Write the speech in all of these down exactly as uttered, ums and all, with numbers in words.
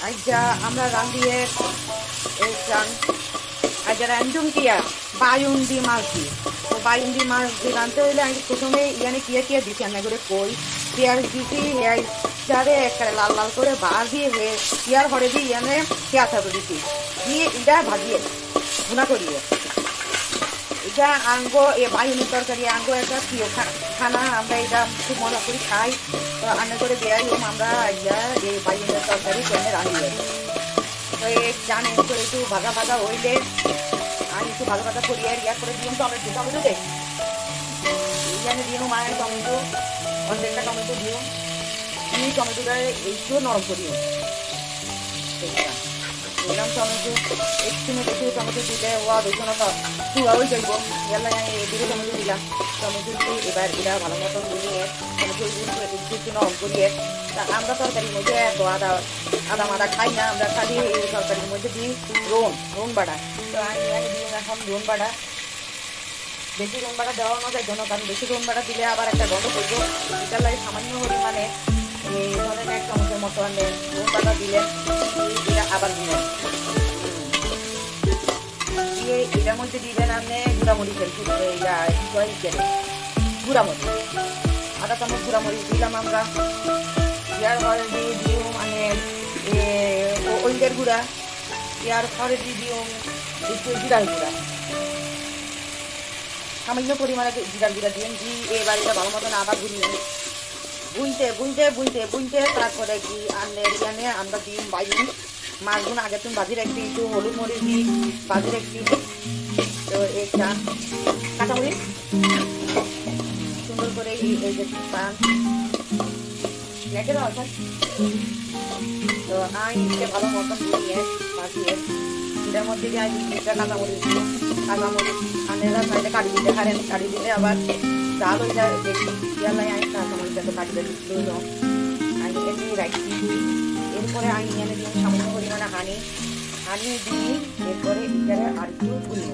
আজকে আমরা রান্ধিয়ে চান আজ রান্ধুম কিয়া বায়ুন্দি মাছ দি তো বায়ুন্দি মাছ দি রাঁধতে হইলে আমি প্রথমে ইয়ানে কিয়া কিয়া দিছি আমি করে কই পেঁয়াজ দিছি যারে একটা লাল লাল করে ভাজি হয়ে ইয়ার ঘরে দিয়ে ইয়ানে পেঁয়াজ করে দিছি দিয়ে এটা ভাজিয়ে ভুনা করিয়ে এটা আঙ্গো এ বায়ুনি তরকারি আঙ্গো একটা প্রিয় খানা আমরা এটা খুব মজা করে খাই তো রান্না করে বেড়াই আমরা ইয়া এই বায়ুনের তরকারি কেনে রাঁধিয়ে তো এই জানে করে একটু ভাজা ভাজা হইলে আর একটু ভাজা ভাজা করিয়ে ইয়া করে দিন টমেটো টমেটো দে এখানে দিন মায়ের টমেটো অর্ধেকটা টমেটো দিও এই টমেটোটা একটু নরম করিও দিলাম টমেটো একটু বেশি টমেটো দিলে ওয়া বেশি না চুয়া হয়ে যাইব এলা দুটো টমেটো দিলাম টমেটো দিয়ে এবার এটা ভালো মতো নিয়ে টমেটো একটু একটু নরম করিয়ে আমরা তরকারির মধ্যে এত আদা আদা মাদা খাই না আমরা খালি এই তরকারির মধ্যে দিই রোন রোন বাটা তো আমি এখানে দিই এখন রোন বাটা বেশি রোন বাটা দেওয়া না যায় জন্য কারণ বেশি রোন বাটা দিলে আবার একটা গন্ধ করবো এটার লাগে সামান্য পরিমাণে এই ধরেন এক চামচের মতো আনে রোন বাটা দিলে এটা আবার দিলেন দিয়ে এটার মধ্যে দিবেন আপনি গুঁড়ামরিচের গুঁড়ামরিচ আধা চামচ গুঁড়ামরিচ দিলাম আমরা ইয়ার ঘরে দিয়ে দিও মানে ওইলের গুঁড়া ইয়ার ঘরে দিয়ে দিও একটু জিরার গুঁড়া সামান্য পরিমাণে জিরার গুঁড়া দিন দিয়ে এবার এটা ভালো মতন আবার ঘুরিয়ে বুনতে বুনতে বুনতে বুনতে তারপরে কি আনে এখানে আমরা দিই বাইন মাছগুলো আগে তুমি বাজি রাখবি একটু হলুদ মরিচ দিই বাজি রাখবি তো একটা কাঁচামরিচ সুন্দর করে এই যে পান রেখে দাও তো আমি এটা ভালো মতন দিয়ে বাজিয়ে এটার মধ্যে দিয়ে আমি একটা কাঁচামরিচ দিই কাঁচামরিচ আনেরা চাইলে কাটি দিতে পারেন কাটি দিলে আবার জাল হয়ে যায় বেশি ইয়ালাই আমি কাঁচামরিচটাকে কাটি দিতে আমি এমনি রাখছি এরপরে আমি এনে দিই সামান্য পরিমাণে হানি হানি দিই এরপরে এটারে আর একটু ভুনি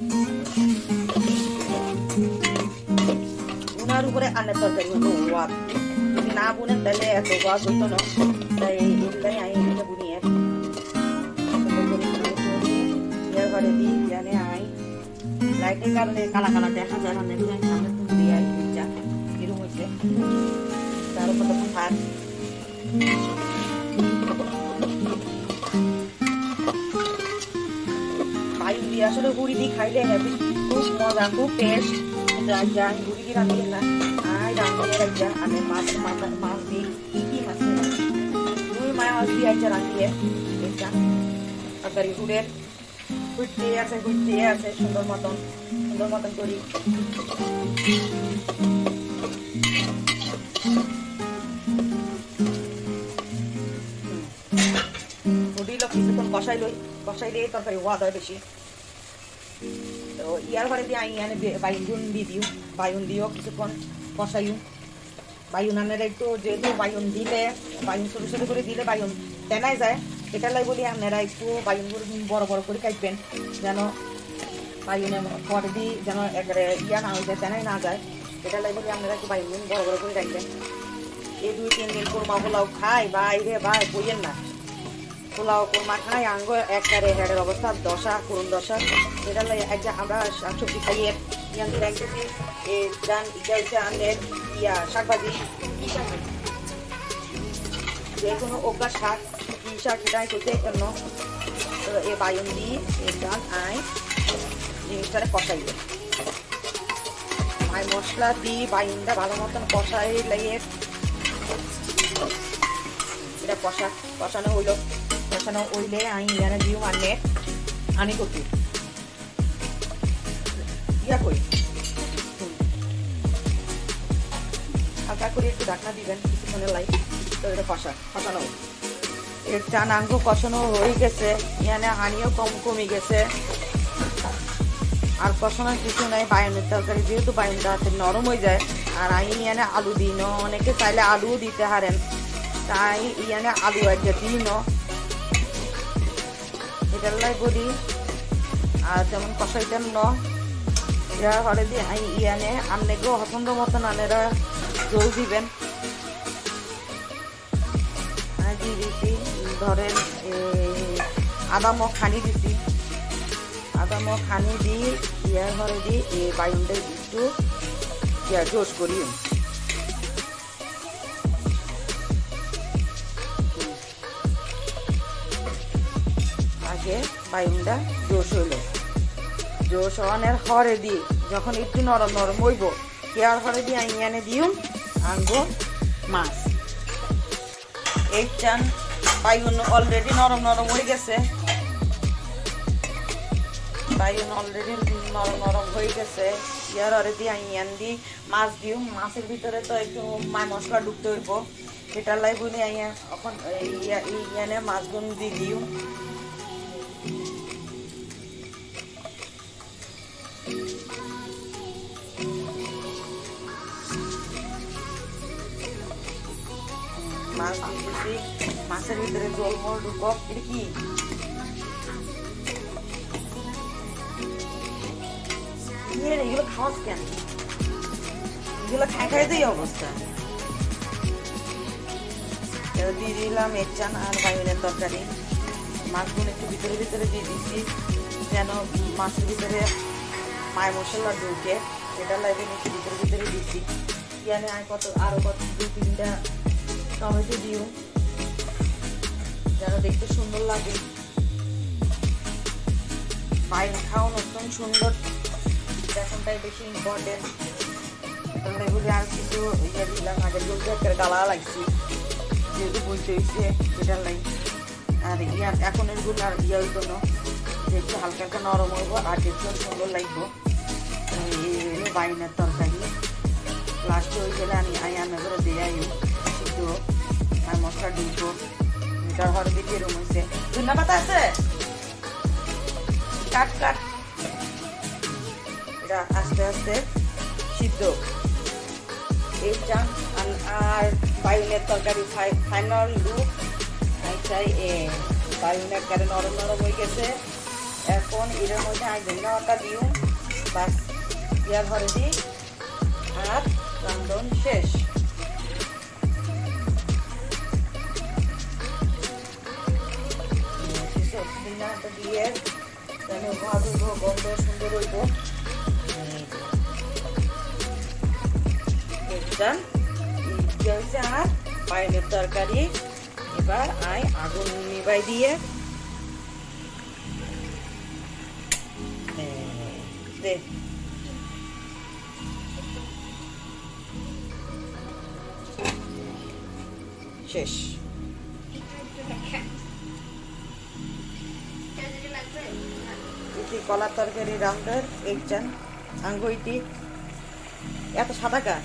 উনার উপরে আনের তরকারি হলো ওয়াদ যদি না বুনেন তাহলে এত ওয়াদ হইতো না তাই এগুলাই আমি এটা বুনিয়ে এরপরে দিই জানে আই লাইটের কারণে কালা কালা দেখা যায় অনেক সামনে তুমি দিয়ে আই পিজ্জা এরকম হচ্ছে তার উপর তখন ভাত বায়ু দিয়ে আসলে গুড়ি দিয়ে খাইলে হেবি খুব মজা খুব টেস্ট যা গুড়ি দিয়ে রাঁধি না আর রাঁধিয়ে রাখা আমি মাছ মাছ দিই কি কি মাছ দুই মাছ দিয়ে আইসা রাঁধিয়ে এটা তরকারি গুড়ের ফুটতে আছে ফুটতে আছে সুন্দর মতন সুন্দর মতন করি কিছুক্ষণ কষাই লই কষাই দিয়ে তরকারি ওয়াদ হয় বেশি তো ইয়ার ঘরে দিয়ে আমি এনে বায়ুন দিয়ে দিও বায়ুন দিও কিছুক্ষণ কষাইও বায়ুন আনের একটু যেহেতু বায়ুন দিলে বায়ুন ছোটো ছোটো করে দিলে বায়ুন তেনাই যায় এটা লাই বলি আপনারা একটু বায়ুনগুলো বড় বড় করে কাটবেন যেন বায়ুনের পরে দিয়ে যেন একেবারে ইয়া না হয়ে যায় তেনাই না যায় এটা লাই বলি আপনারা একটু বায়ুন বড় বড় করে রাখবেন এই দুই তিন দিন কোরমা পোলাও খাই বাইরে ভাই বইয়েন না পোলাও কোরমা খাই আঙ্গ একবারে হেডের অবস্থা দশা করুন দশা এটা একটা আমরা শাকসবজি খাইয়ে ইয়ান রাখতেছি এই ডান ইটা হচ্ছে আমাদের ইয়া শাকভাজি যে কোনো ওগা শাক কি শাক এটাই করতে জন্য তো এই বায়ুন দিয়ে এই ডান আই জিনিসটারে কষাইয়ে আই মশলা দিয়ে বায়ুনটা ভালো মতন কষাই লাগিয়ে এটা কষা কষানো হইলো কষানো হইলে আমি ইয়ানে দিও আনে আনি করছি ইয়া করি হালকা করে একটু ঢাকনা দিবেন কিছুক্ষণের লাই তো এটা কষা কষানো এটা নাঙ্গ কষানো হয়ে গেছে ইয়ানে হানিও কম কমে গেছে আর কষানোর কিছু নাই বায়নের তরকারি যেহেতু বায়নটা নরম হয়ে যায় আর আমি ইয়ানে আলু দিই না অনেকে চাইলে আলুও দিতে পারেন তাই ইয়ানে আলু একটা দিই না এটার লাই বলি আর যেমন কষাইতেন ন এরা ঘরে দিয়ে ইয়ানে আপনাকেও পছন্দ মতন আনেরা জল দিবেন দিয়ে দিচ্ছি ধরেন আদা মো খানি দিছি আদা মো খানি দি ইয়ার ঘরে দি এই বাইনটা একটু ইয়া জোশ করি আগে বাইনটা জোশ হইল জোশ হওয়ার হরে দি যখন একটু নরম নরম হইব ইয়ার হরে দি আইয়ানে দিও আঙ্গো মাছ এই চান বাইন অলরেডি নরম নরম হয়ে গেছে বাইন অলরেডি নরম নরম হয়ে গেছে ইয়ার হরে দি আইয়ান দি মাছ দিও মাছের ভিতরে তো একটু মাছ মশলা ঢুকতে হইব সেটার লাই বলি আইয়া এখন ইয়ানে মাছগুলো দি দিও মাছ দিয়েছি মাছের ভিতরে জল মল ঢুকক এটা কি এগুলো খাওয়াস কেন এগুলো খাই খাই দেই অবস্থা দিয়ে দিলাম এক চান আর বাইনের তরকারি মাছগুলো একটু ভিতরে ভিতরে দিয়ে দিচ্ছি যেন মাছের ভিতরে মায় মশলা ঢুকে সেটা লাগে একটু ভিতরে ভিতরে দিচ্ছি ইয়ানে আর কত আরো কত দুই তিনটা টমেটো দিও যেন দেখতে সুন্দর লাগে বাইরে খাওয়ানো একদম সুন্দর এখনটাই বেশি ইম্পর্টেন্ট এগুলি আর কিছু ইয়ে দিলাম আগের বলতে একটা গালা লাগছি যেহেতু বুঝতে হয়েছে এটার লাই আর ইয়ার এখন এগুলো আর ইয়ে হইতো না একটু হালকা হালকা নরম হইব আর দেখতে সুন্দর লাগবো এই বাইনের তরকারি লাস্টে হয়ে গেলে আমি আয়ানা করে দিয়ে আই শুধু আর মশলা ঢুকবো এটার ঘরে দিকে এরম হয়েছে ধন্যা পাতা আছে কাট কাট এটা আস্তে আস্তে সিদ্ধ এই চান আর বাইনের তরকারি ফাইনাল লুক চাই বাইনের কারে নরম নরম হয়ে গেছে এখন এটার মধ্যে আর ধন্যবাদটা দিও বাস ইয়ার ঘরে দিই আর রান্ধন শেষ দিয়ে ভাজবো গন্ধ সুন্দর হইব আর বাইনের তরকারি এবার আয় আগুন নিবাই দিয়ে দে শেষ কলার তরকারি রান্নার এক চান আঙ্গুইটি এত সাদা কা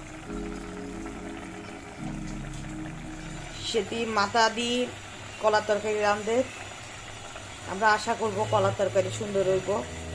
সেটি মাথা দিয়ে কলার তরকারি রান্ধে আমরা আশা করব কলার তরকারি সুন্দর হইব।